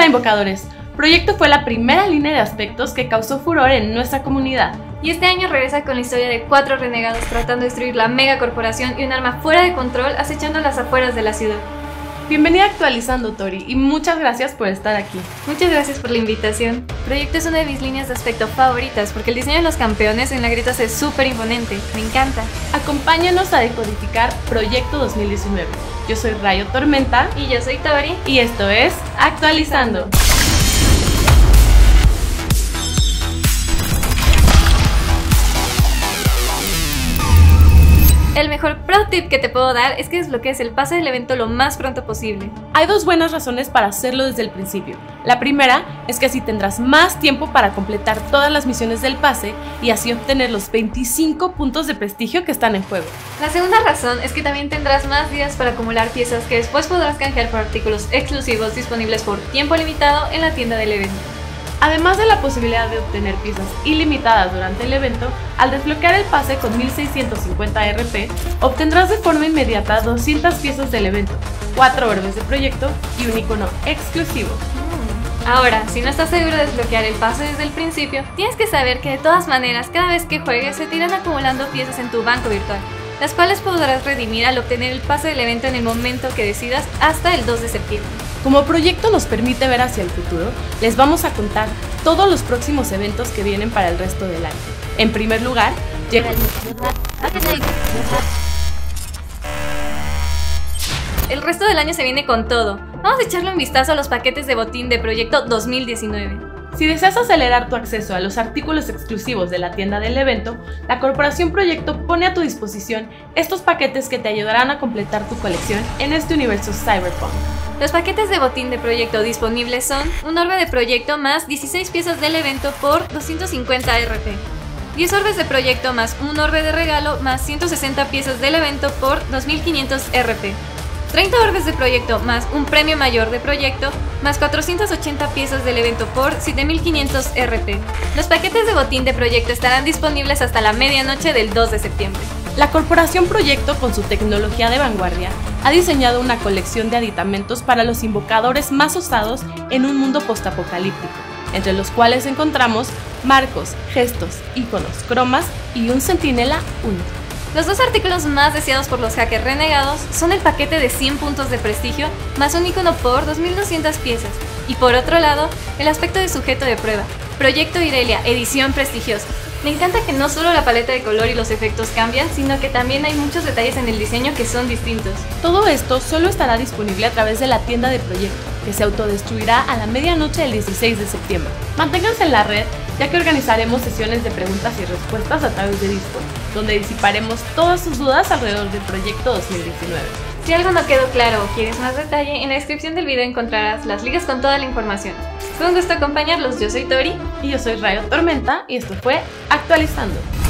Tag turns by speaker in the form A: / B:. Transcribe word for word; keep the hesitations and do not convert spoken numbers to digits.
A: Hola invocadores, Proyecto fue la primera línea de aspectos que causó furor en nuestra comunidad.
B: Y este año regresa con la historia de cuatro renegados tratando de destruir la megacorporación y un arma fuera de control acechando las afueras de la ciudad.
A: Bienvenida a Actualizando, Tori, y muchas gracias por estar aquí.
B: Muchas gracias por la invitación. Proyecto es una de mis líneas de aspecto favoritas porque el diseño de los campeones en la grieta es súper imponente, me encanta.
A: Acompáñanos a decodificar Proyecto dos mil diecinueve. Yo soy Rayo Tormenta.
B: Y yo soy Tori.
A: Y esto es Actualizando.
B: El mejor pro tip que te puedo dar es que desbloquees el pase del evento lo más pronto posible.
A: Hay dos buenas razones para hacerlo desde el principio. La primera es que así tendrás más tiempo para completar todas las misiones del pase y así obtener los veinticinco puntos de prestigio que están en juego.
B: La segunda razón es que también tendrás más días para acumular piezas que después podrás canjear por artículos exclusivos disponibles por tiempo limitado en la tienda del evento.
A: Además de la posibilidad de obtener piezas ilimitadas durante el evento, al desbloquear el pase con mil seiscientos cincuenta R P, obtendrás de forma inmediata doscientas piezas del evento, cuatro orbes de proyecto y un icono exclusivo.
B: Ahora, si no estás seguro de desbloquear el pase desde el principio, tienes que saber que de todas maneras, cada vez que juegues se te irán acumulando piezas en tu banco virtual, las cuales podrás redimir al obtener el pase del evento en el momento que decidas hasta el dos de septiembre.
A: Como Proyecto nos permite ver hacia el futuro, les vamos a contar todos los próximos eventos que vienen para el resto del año. En primer lugar, llega
B: el resto del año se viene con todo. Vamos a echarle un vistazo a los paquetes de botín de Proyecto dos mil diecinueve.
A: Si deseas acelerar tu acceso a los artículos exclusivos de la tienda del evento, la Corporación Proyecto pone a tu disposición estos paquetes que te ayudarán a completar tu colección en este universo Cyberpunk.
B: Los paquetes de botín de Proyecto disponibles son un orbe de Proyecto más dieciséis piezas del evento por doscientos cincuenta R P, diez orbes de Proyecto más un orbe de regalo más ciento sesenta piezas del evento por dos mil quinientos R P, treinta orbes de Proyecto más un premio mayor de Proyecto más cuatrocientas ochenta piezas del evento por siete mil quinientos R P. Los paquetes de botín de Proyecto estarán disponibles hasta la medianoche del dos de septiembre.
A: La Corporación Proyecto, con su tecnología de vanguardia, ha diseñado una colección de aditamentos para los invocadores más osados en un mundo postapocalíptico, entre los cuales encontramos marcos, gestos, iconos, cromas y un centinela único.
B: Los dos artículos más deseados por los hackers renegados son el paquete de cien puntos de prestigio más un icono por dos mil doscientas piezas y por otro lado, el aspecto de sujeto de prueba, Proyecto Irelia, edición prestigiosa. Me encanta que no solo la paleta de color y los efectos cambian, sino que también hay muchos detalles en el diseño que son distintos.
A: Todo esto solo estará disponible a través de la tienda de Proyecto, que se autodestruirá a la medianoche del dieciséis de septiembre. Manténganse en la red, ya que organizaremos sesiones de preguntas y respuestas a través de Discord, donde disiparemos todas sus dudas alrededor del Proyecto dos mil diecinueve.
B: Si algo no quedó claro o quieres más detalle, en la descripción del video encontrarás las ligas con toda la información. Fue un gusto acompañarlos, yo soy Tori.
A: Y yo soy Rayo Tormenta, y esto fue Actualizando.